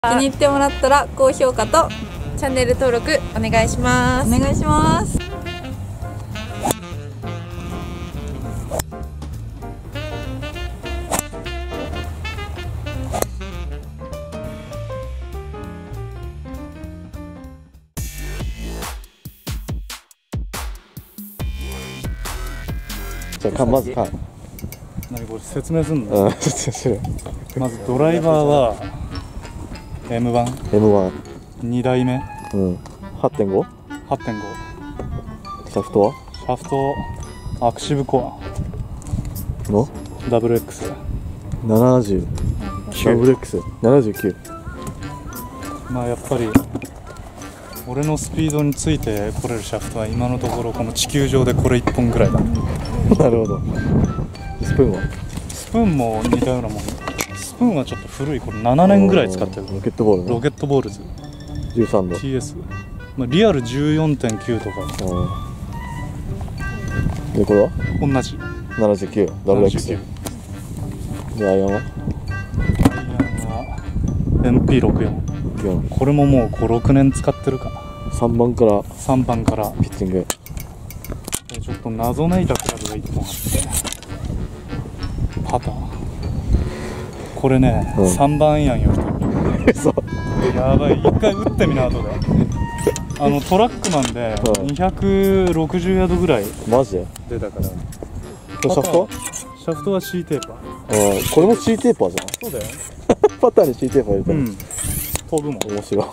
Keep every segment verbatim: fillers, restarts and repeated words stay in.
気に入ってもらったら高評価とチャンネル登録お願いします。お願いします。 じゃあまず、はい、 何これ説明すんの？ うん、説明する。 まずドライバーは エムワン、 エムワン、 に代目、 うん、はってんご、 はってんご、 シャフトはシャフトアクシブコアのダブルエックス、 ななじゅう、ダブルエックスななじゅうきゅう。 まあやっぱり俺のスピードについてこれるシャフトは今のところこの地球上でこれいっぽんぐらいだ。 なるほど。スプーンはスプーンも似たようなもん。スプーンはちょっと古い、これななねんぐらい使ってる。 ロケットボールね。 ロケットボールズじゅうさんどティーエス、まあ、リアル じゅうよんてんきゅう とか。 でこれは同じななじゅうきゅう、ダブルエックス。でアイアンはアイアンは エムピーろくじゅうよん、これももうご、ろくねん使ってるかな。 さんばんからさんばんからピッチング。 ちょっと謎めいたクラブがいっぽんあって、パターこれね、うん、さんばんアイアンよりそうやばい。一回打ってみな。後であのトラックマンでにひゃくろくじゅうヤードぐらいマジで出たから。 シャフトはシャフトは C テーパー。 ああ、これも C テーパーじゃん。 そうだよパターに C テーパー入れたら、うん、 飛ぶもん。 面白い。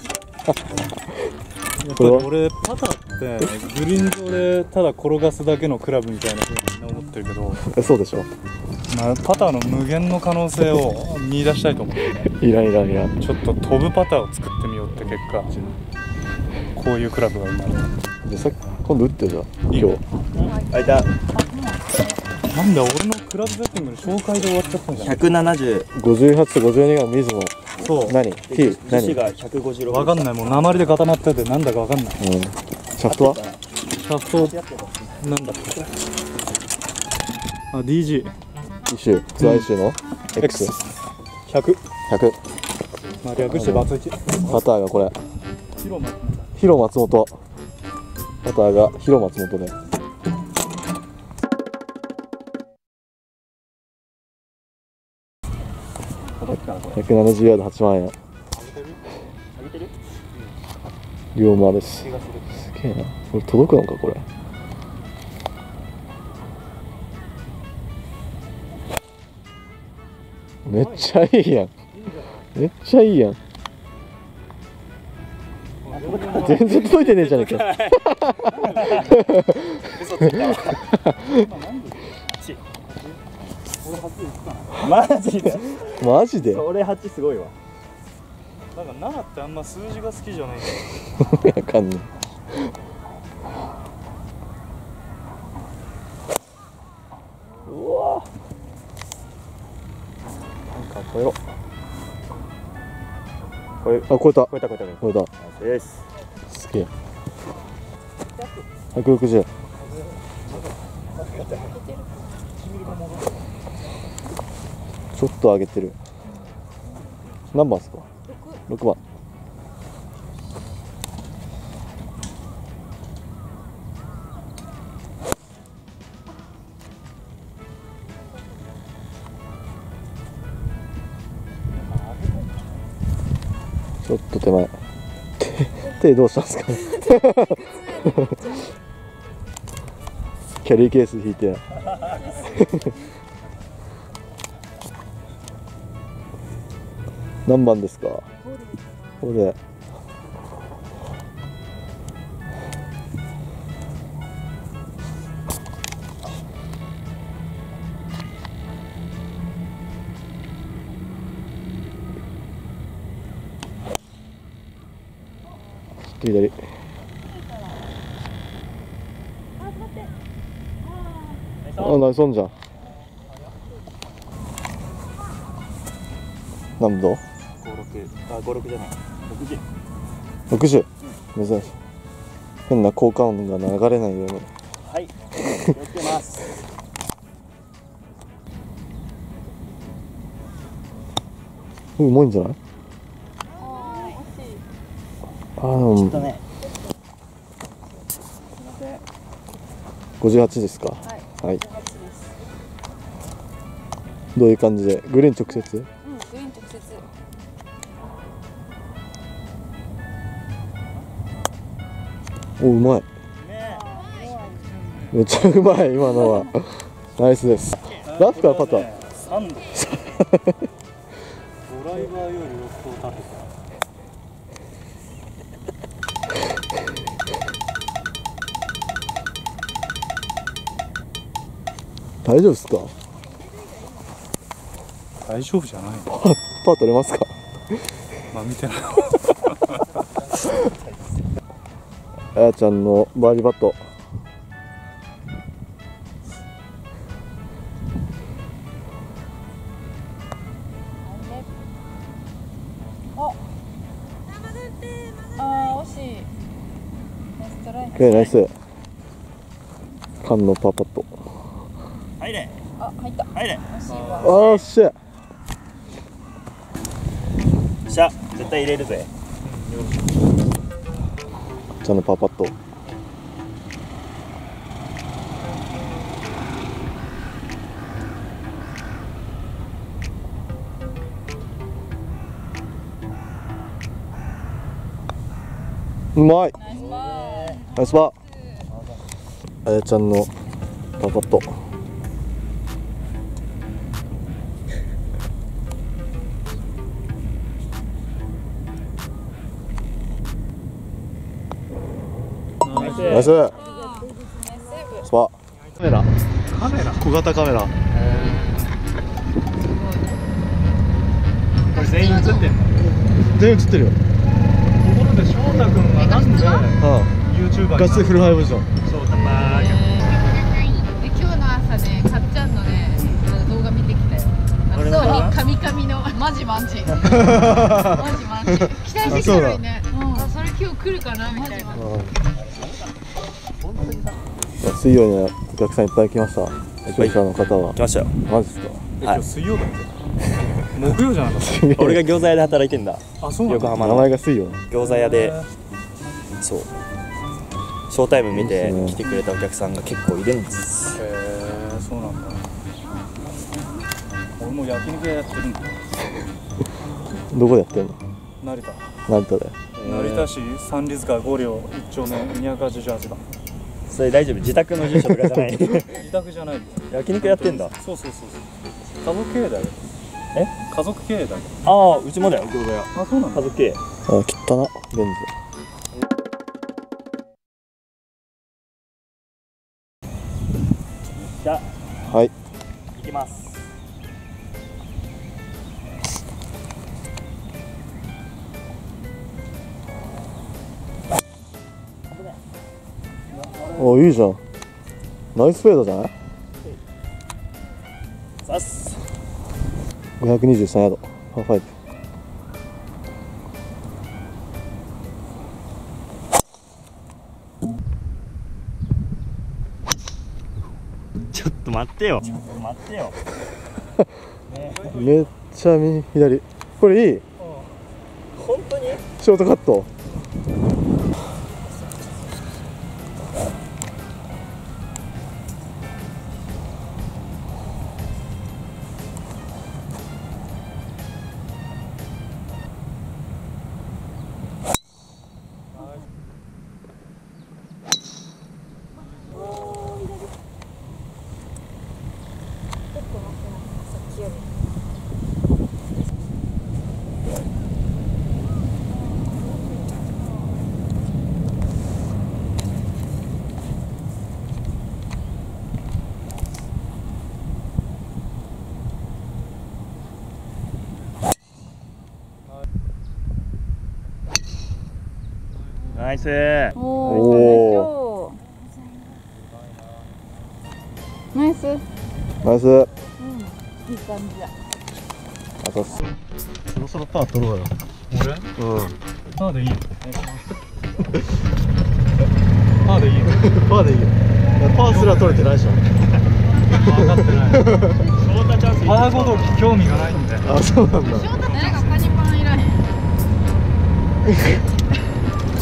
やっぱり俺パターってグリーン上でただ転がすだけのクラブみたいなふうにみんな思ってるけど、 え、そうでしょ。 まあ、パターの無限の可能性を見出したいと思って、ね、 いらんいらんいらん。 ちょっと飛ぶパターを作ってみようって結果こういうクラブが生まれた。 じゃあさ今度打ってよ。じゃあ今日あいた。 なんだ俺のクラブセッティングの紹介で終わっちゃったんじゃん。 ひゃくななじゅう、 ごじゅうはちとごじゅうにが水野。 そう何 T 何樹脂がひゃくごじゅうろく。 わかんない、もう鉛で固まっててなんだかわかんない。うん、 シャフトはシャフトなんだっけ。あ ディージーイシューツアーイシューの X ひゃく、 ひゃく、 まあ略してバツイチ。 パターがこれヒロマヒロ松本、パターがヒロ松本で、ひゃくななじゅうヤードはちまんえん。量もあるし、すげえな。これ届くのかこれ。めっちゃいいやん。めっちゃいいやん。全然届いてねえじゃねえか。 マジでマジで俺はちすごいわ。 なんかななってあんま数字が好きじゃないんだよ。 わかんない。うわなんか超えろ。 これあ、超えた超えた超えた超えた。 です。 すげえ。ひゃくろくじゅう。ちょっと上げてる。何番ですか？ろくばん。ちょっと手前。手どうしたんですかね。キャリーケース引いて。何番ですか？ここで。左。あ、ナイスオンじゃん。何度？ ごろく、あ、ごろくじゃない。ろくじゅう。 ろくじゅう。珍しい。変な効果音が流れないように。 はい。気をつけます。 うまいんじゃない？ あのちょっとね。 ごじゅうはちですか。 はいはい。 ごじゅうはちです。 どういう感じでグリーン直接？ うん、グリーン直接。 お、うまい。めっちゃうまい今のは。ナイスです。ラフからパター。 さんど。ドライバーよりロフトを立てた。 大丈夫ですか？ 大丈夫じゃないの？ パー取れますか？ まあ見てない。 あやちゃんのバーディーパット。 ああ、惜しい。ナイストライ。 オッケー、ナイス。カンのパーパット。 入れ。 あ、入った。 入れ。 惜しいわ。 あーっしゃ。 しゃ、絶対入れるぜ。 ちゃんのパーパット。うまい。 ナイスバー。 ナイスバー。あやちゃんのパーパット。ナイス。ナイスセーブ。スパ。カメラ。 カメラ。 小型カメラ。 これ全員映ってんの？ 全員映ってるよ。 ところで翔太君はなんであ YouTuber あ、ガチフルハイブジョン。 翔太バーで今日の朝ね、かっちゃんのね、あの動画見てきたよ。あの神神々のマジマジ。マジマジ。期待してきたのにね。あ、それ今日来るかなみたいな。 水曜にはお客さんいっぱい来ました。視聴者の方は。 来ましたよ。 マジですか。 今日水曜だって木曜じゃなかった俺が餃子屋で働いてんだ。 あ、そうなんだ。 名横浜の前が水曜。 餃子屋で、そう。ショータイム見ていいっすね来てくれたお客さんが結構いるんです。 へえ、そうなんだ。俺も焼肉屋やってるんだ。 どこでやってんの？ 成田。 成田で。 成田市三里塚五両一丁目にひゃくはちじゅうはちばん。 それ大丈夫？自宅の住所とかじゃない。 自宅じゃないよ。 焼肉やってんだ。 そうそうそうそう。家族経営だよ。 え？ 家族経営だよ。 ああ、うちもだよ、餃子屋。 あ、そうなんだ。 家族経営。 あ、切ったな、レンズ。 じゃあ、 はい。 行きます。 お、いいじゃん。ナイスフェードじゃない？ さっす。 ごひゃくにじゅうさんヤード、パーファイブ。 ちょっと待ってよ。ちょっと待ってよ。 めっちゃ右左。これいい？ 本当に？ ショートカット。 ナイス。 おおお。ナイス。 ナイス。 うん、いい感じだ。 あざっす。そろそろパー取ろうよ。 俺？ うん。 パーでいいよ。パーでいいよ。 パーでいいよ。いや、パーすら取れてないでしょ。 分かってない。 翔太チャンス。 パーごとき興味がないんで。 あ、そうなんだ。 誰かカニパンいらへん。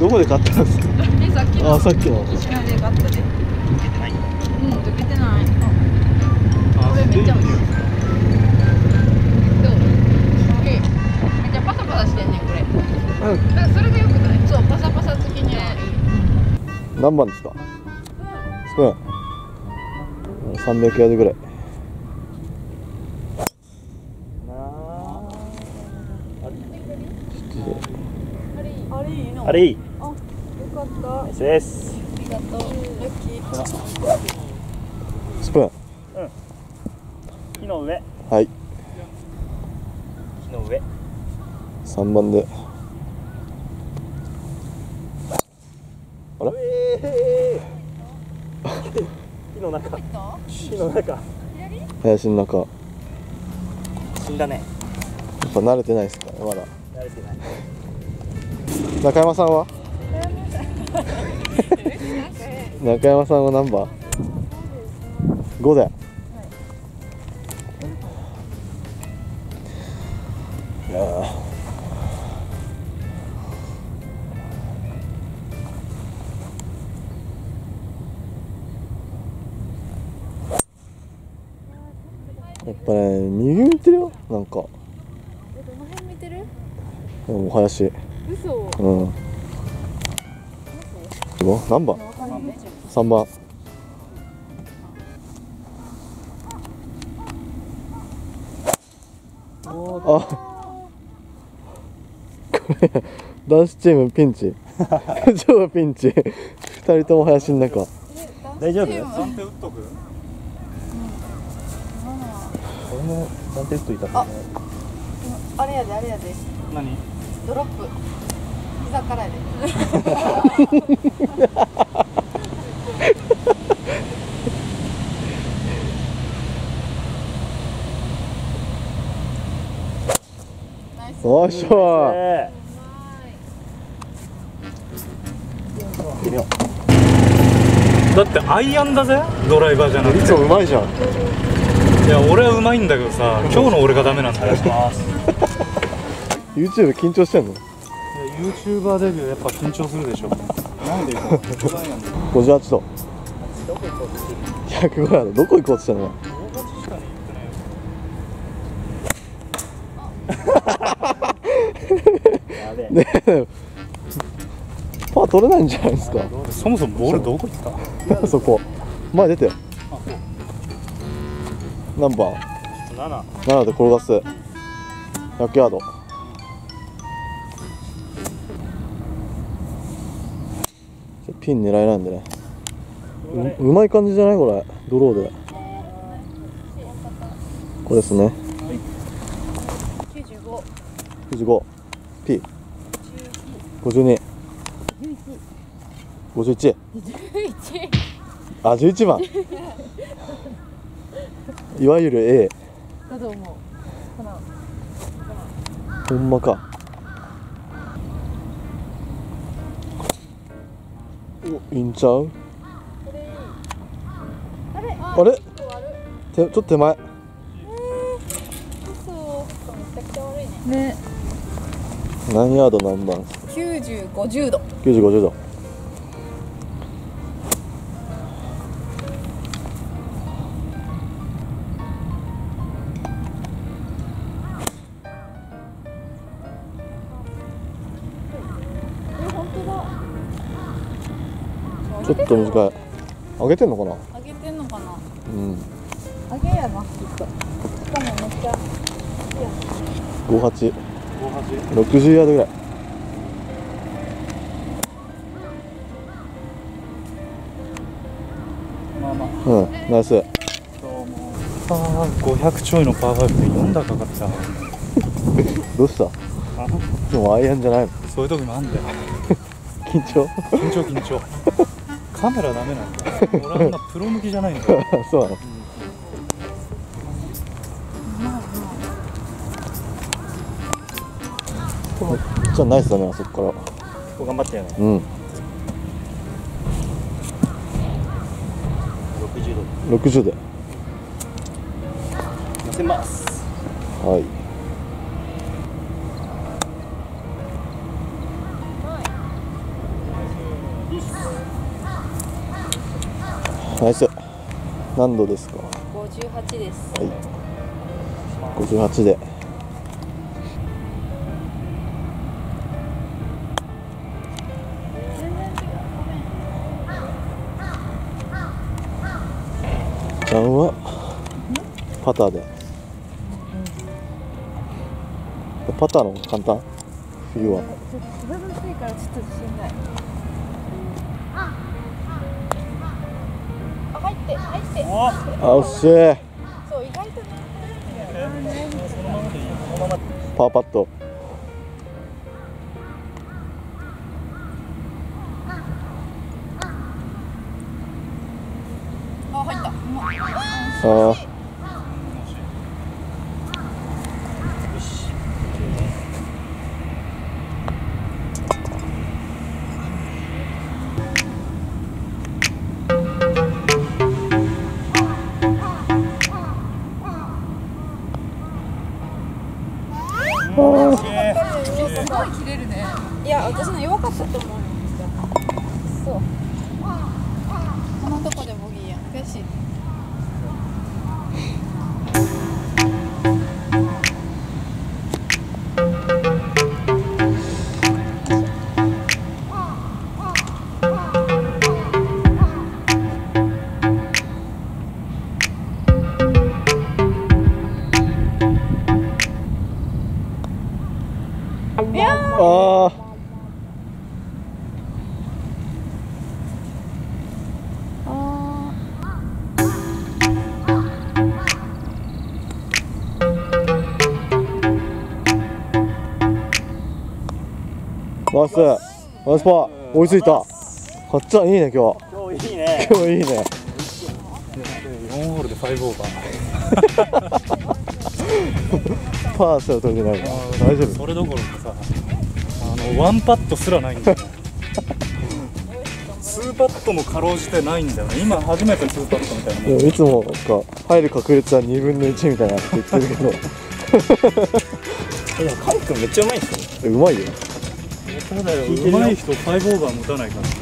どこで買ったんですか？ え、さっきのあ、さっきの。 石川で買ったで。うん、溶けてない。 あこれめっちゃ美味しい。どう？え、めっちゃパサパサしてんねんこれ。 うん。 だからそれが良くない？そう、パサパサ付きにはいい。 何番ですか？スプーン。さんびゃくヤードぐらい。 あれいい。 あ、よかった。 ナイスです。 ありがとう。ラッキー。 スプーン。 木の上。 はい。 木の上。 さんばんで。あら？ 木の中。木の中。 林の中。や死んだね。 っぱ慣れてないですかね、まだ。 慣れてない。 中山さんは？中山さんは何番？ごだよ。いやー。やっぱね、右向いてるよ、なんか。 どの辺見てる？ もう林。 嘘。 うん。ご何番？さんばん。あ、これ男子チームピンチ。超ピンチ。ふたりとも林の中。 大丈夫？ 暫定打っとく？ 俺も暫定打っといたからね。 あれやで、あれやで。 何？ ドロップ。膝からやで。 おっしゃえー行ってみよだってアイアンだぜ、ドライバーじゃなくて。 いつもうまいじゃん。 いや、俺はうまいんだけどさ、今日の俺がダメなんだよ。 YouTube 緊張してんの？ YouTuber デビューやっぱ緊張するでしょ。なんでごじゅうはちど。ひゃくごやろ。どこ行こうとしてんの？ やべえ。 ねえ、パー取れないんじゃないですか。 そもそもボールどこ行った？ そこ前出てよ。何番？ なな。 ななで転がす。ひゃくヤード。ピン狙いなんでね。う, うまい感じじゃないこれ、ドローで。これですね。 きゅうじゅうご。 きゅうじゅうご。P。ごじゅうに。ごじゅういち。あ、じゅういちばん。いわゆる A。 だと思う。かな。 ほんまか。お、いいんちゃう？ あれ？ あれ？て、ちょっと手前。 嘘。めちゃくちゃ悪いね。ね。 何ヤード何番？ きゅうじゅう、ごじゅうど。 きゅうじゅう、ごじゅうど。ちょっと短い。上げてんのかな？ 上げてんのかな？ うん。 上げやな、きっと。しかもめっちゃ。 ごじゅうはち。ろくじゅうヤードぐらい。 まあまあ。 うん、ナイス。 ああ、ごひゃくちょいのパーファイブでよん打かかった。 どうした？でもアイアンじゃないの？ そういう時もあんだよ。 緊張？ 緊張緊張。カメラダメなんだよ。俺あんなプロ向きじゃないんだよ。 そうなの？じゃあナイスだね、あそこから。 ここ頑張ったよね。 うん。 ろくじゅうど。 ろくじゅうで。 乗せます。 はい。 ナイス。何度ですか？ ごじゅうはちです。 はい、ごじゅうはちで。ちゃんはパターで。パターの方が簡単？冬は。 飛ぶ薄いからちょっと自信ない。あ、入って入って。 あ、惜しい。 そう、意外とね。 パーパット。 あ、入った。 ああ。 すごい切れるね。いや、私の弱かったと思うよ。そう。このとこでボギーやん。悔しい。 ああ。ナイス、ナイスパー、追いついた。かっちゃんいいね今日。 今日いいね。 今日いいね。 よんホールでファイブオーバー。 パーすら取れてないから大丈夫。 それどころかさ、あのワンパットすらないんだよ。ツーパットもかろうじてないんだよね。今初めてツーパットみたいなもん。 でもいつもなんか入る確率はにぶんのいちみたいなって言ってるけど。 え、でもカイ君めっちゃうまいんですよ。 うまいよ。 ただよ、上手い人ファイブオーバー持たないから。